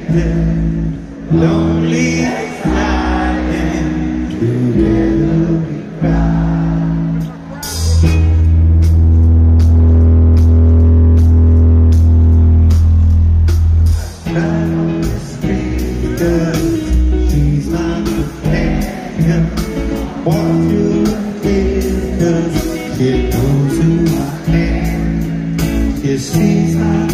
lonely lying together we cry. Cry on the street 'cause she's my companion. Walk through the tears 'cause she knows who I am. She sees my